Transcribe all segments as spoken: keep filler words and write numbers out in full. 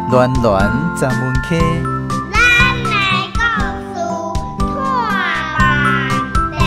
暖暖十门溪。 咱来故事看梦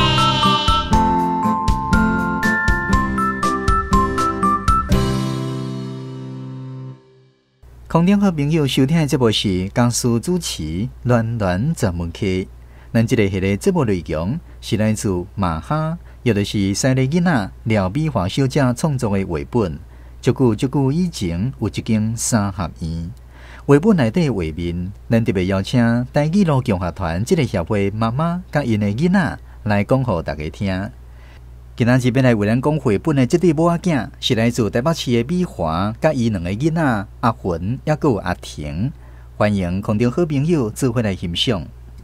空中好朋友收听的节目是江苏主持暖暖十门溪。咱这个系列节目内容是来自马哈，也就是西丽囡仔廖美华小姐创作的绘本。足久足久以前有一间三合院，绘本内底的画面，咱特别邀请台语路共学团这个协会妈妈甲因的囡仔来讲给大家听。今仔日要来为咱讲绘本的这对母仔囝，是来自台北市的美华甲伊两个囡仔阿云，也佫有阿婷。欢迎空中好朋友做伙来欣赏。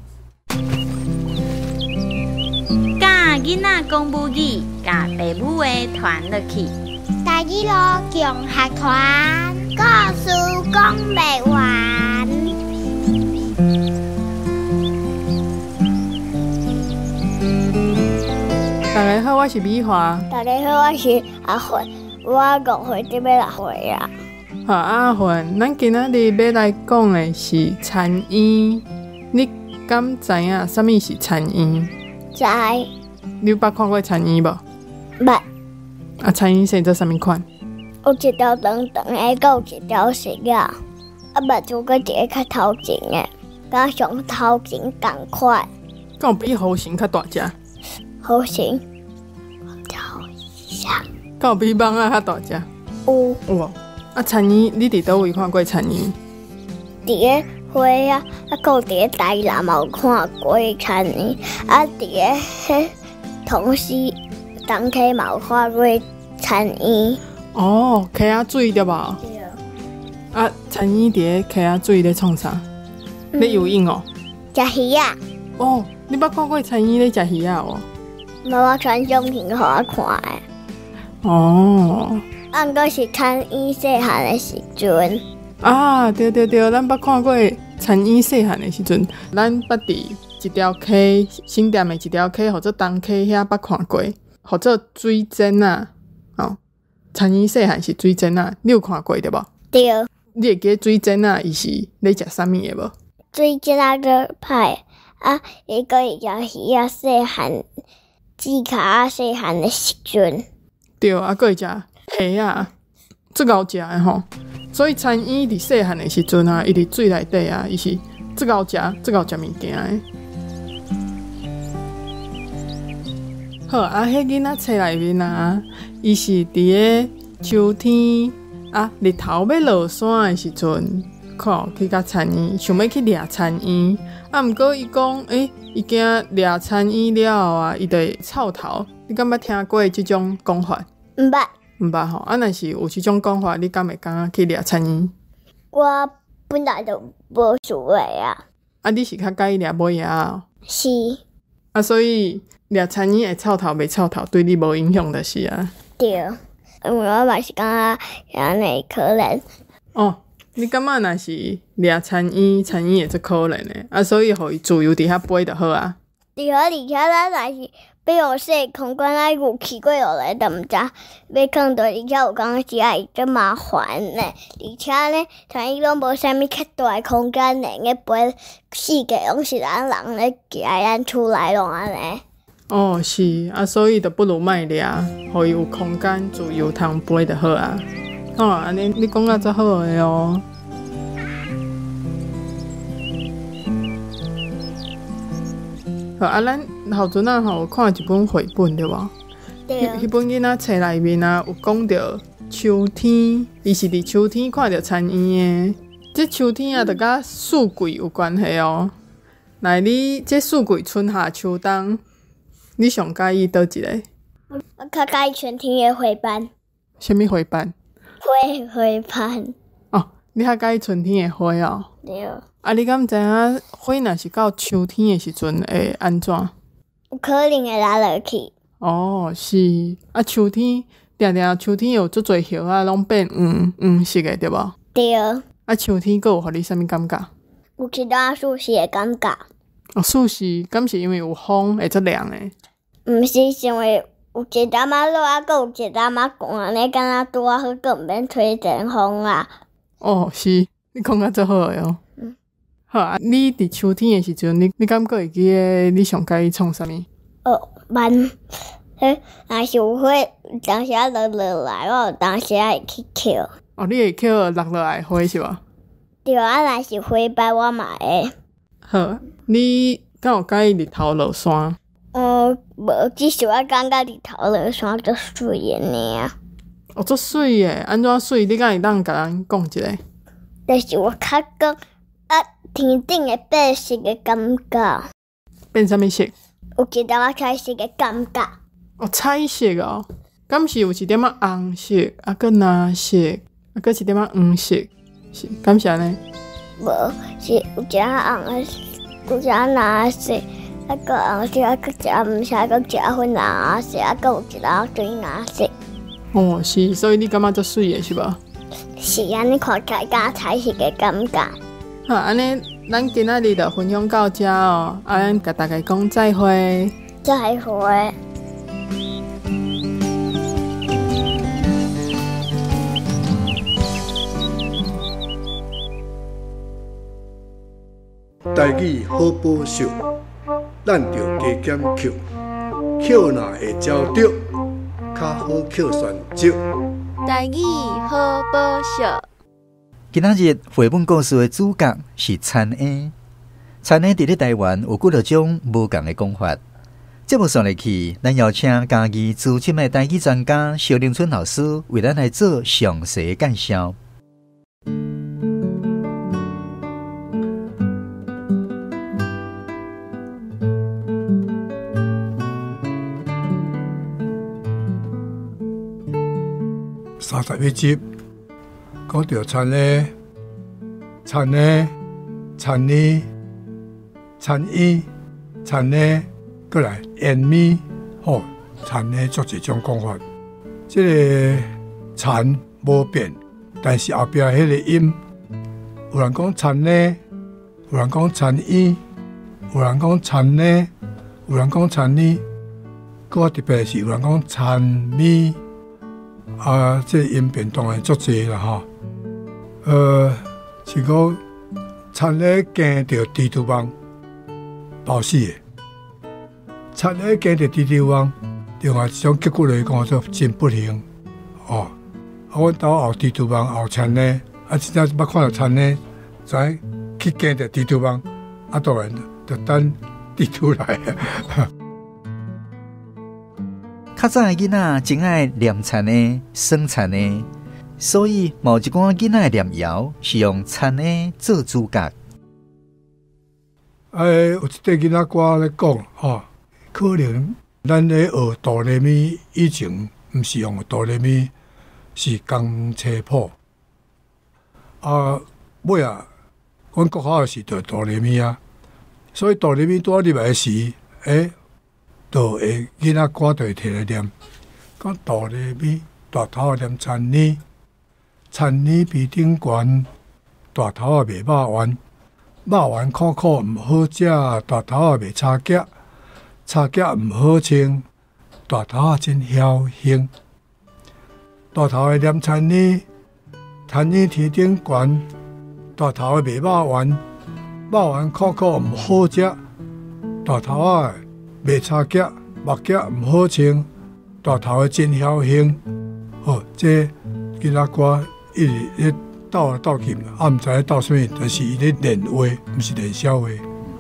教囡仔讲母语，教爸母话传落去。 台语路共学团故事讲不完。 大家好，我是美华。 大家好，我是阿云，我五岁就要六岁啊。 好，阿云，咱今仔日要来讲的是田园。你敢知影什么是田园？ 知。 你有捌看过田园无？ 捌。 啊，田园生做什么款？ 有一条长长的，还有一条细啊。啊，捌做过一个较头前的，甲上头前同款。 敢有比弧形较大只？ 弧形。头像。 敢有比蠓仔较大只？ 有。 有哦。啊，田园，你伫倒位看过田园？ 伫个花啊，啊，搁伫个台南嘛有看过田园，啊，伫个迄同时东溪嘛有看过田园。 哦，溪仔水对无？ 对。 啊，田园伫个溪仔水咧创啥？咧游泳哦。 食鱼啊！ 哦，你捌看过田园咧食鱼啊？哦。 妈妈传相片给我看的。 哦。 啊，毋过是田园细汉的时阵。 啊，对对对，咱捌看过田园细汉的时阵，咱捌伫一条溪新店的一条溪，或者东溪遐捌看过，或者水井啊。哦，田园细汉是水井啊，你有看过对无？ 对。 你会记水井啊？伊是咧食啥物的无？ 水井啊个派啊，伊个会食鱼啊，细汉指甲啊，细汉的时阵。 对，啊，佫会食虾啊，最敖食的吼。所以田园伫细汉的时阵啊，伊伫水内底啊，伊是最敖食、最敖食物件的。好啊，迄囡仔册内面啊，伊是伫个秋天啊，日头要落山的时阵，看去甲田园，想要去掠田园。啊，毋过伊讲，诶、欸，伊惊掠田园了后啊，伊就会臭头。你敢捌听过即种讲法？ 毋捌。 毋捌吼，啊，若是有即种讲法，你敢会敢去掠田园？ 我本来就无想过啊。 啊，你是较介意掠尾仔哦？ 是。 啊，所以掠田园会臭头袂臭头，对你无影响就是啊。 对，因为我嘛是感觉安尼可能。 哦，你感觉若是掠田园，田园会最可怜的，啊，所以互伊自由伫遐飞就好啊。 对啊，而且咱若是要用细空间啊，有去过落来，都毋知要放倒，而且有讲是啊，伊真麻烦呢。而且呢，田园拢无啥物较大的空间呢，个飞世界拢是咱人咧行咱厝内拢安尼。 哦，是啊，所以就不如莫掠，互伊有空间自由通飞就好啊。哦，安尼你讲啊，足好个哦。好啊，咱后阵啊吼看一本绘本对无？ 对。 迄本囡仔册内面啊有讲到秋天，伊是伫秋天看到田园的。这秋天啊，就甲四季有关系哦。来，你这四季春夏秋冬，你上介意倒一个？ 我较介意春天的花瓣。 什么花瓣？ 花花瓣。 哦，你较介意春天的花哦。 对。 啊，你敢知影花若是到秋天的时阵会安怎？ 有可能会落落去。 哦，是啊，秋天定定秋天有足侪叶啊，拢变黄黄色的，对无？ 对。 啊，秋天佫有互你啥物感觉？ 有其他舒适的感觉。 哦，舒适，敢是因为有风会足凉的？ 毋是，是因为有一点仔落啊，佫有一点仔寒，安尼敢若拄啊好，佫毋免吹阵风啊。 哦，是。 你讲甲足好诶哦。 嗯。 好啊，你伫秋天诶时阵，你你敢个会记得你上介意创啥物？ 哦，慢。迄若是有花，当时啊落落来，我有当时啊会去捡。 哦，你会捡落落来的花是无？ 对啊，若是花瓣我嘛会。 好，你敢有介意日头落山？ 嗯，无，只是我感觉日头落山足水诶尔。 哦，足水诶，安怎水？你敢会当甲咱讲一下？ 就是我较讲啊，天顶诶白色诶感觉。 变啥物色？ 有一点仔彩色诶感觉。 哦，彩色哦，敢是有一点仔红色，啊，搁蓝色，啊，搁一点仔黄色，是敢是安尼？ 无，是有一仔红诶，有一仔蓝色，啊，搁红色，啊，搁一仔毋色，搁一仔粉蓝色，啊，搁有一仔水蓝色。 哦，是，所以你感觉足水诶，是无？ 是安尼看起来甲彩色诶感觉。 好，安尼咱今仔日就分享到遮哦，啊，咱甲大家讲再会。 再会。 台语好保守，咱着加减扣，扣若会招着，较好扣选择。 台语好保守。 今仔日绘本故事的主角是田婴。田婴伫咧台湾有几多种无同的讲法。节目上来去，咱邀请家己资深的台语专家萧凌春老师为咱来做详细的介绍。 三十一集讲到田呢、田呢、田呢、田衣、田呢，过来烟咪，吼，田呢做一种讲法。这个田无变，但是后壁迄个音，有人讲田呢，有人讲田衣，有人讲田呢，有人讲田呢，搁特别是有人讲田咪。啊，这音变当然足济啦吼。呃，是讲田咧惊着蜘蛛网爆死的，田咧惊着蜘蛛网，另外一种结果来讲做真不幸哦。啊，阮兜后蜘蛛网后田咧，啊，真正捌看到田咧，知去惊着蜘蛛网，啊，当然就等蜘蛛来啊。 较早的囡仔真爱念田的、算田的，所以某一寡囡仔的念谣是用田的做主角。 哎，有一块囡仔歌咧讲吼，可能咱咧学哆来咪以前，毋是用哆来咪，是江车谱。啊，尾啊，阮国考是着哆来咪啊，所以哆来咪拄入来时，诶。就会囡仔歌就会摕来念，讲哆来咪大头念田呢，田呢比顶悬，大头也袂肉圆，肉圆苦苦毋好食，大头也袂差脚，差脚毋好穿，大头也真侥幸。大头会念田呢，田呢天顶悬，大头也袂肉圆，肉圆苦苦毋好食，大头啊。袂差脚，目脚毋好穿，大头的真侥幸。好，这囡仔歌一直咧斗来斗去，啊，毋知咧斗啥物，但是伊咧练话，毋是练笑话。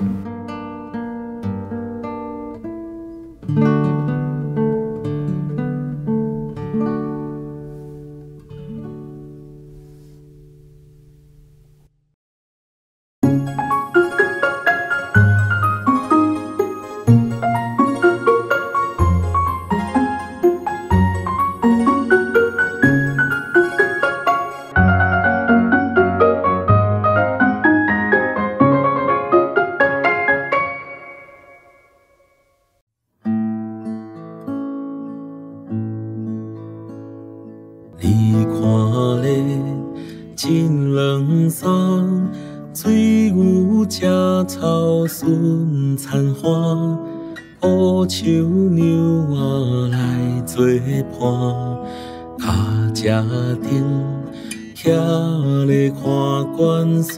你看咧，真冷霜，水牛食草顺残花，乌树牛仔来做伴，脚车顶徛咧看关山，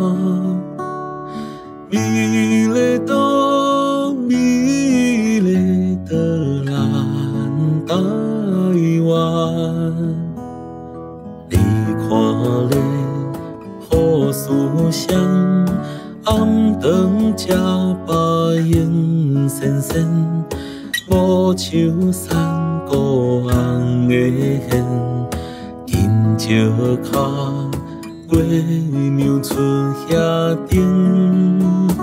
美丽岛，美丽的咱台湾。你看咧雨丝香，暗顿吃白烟闪闪，无像山歌红的线，金石脚月娘出遐顶。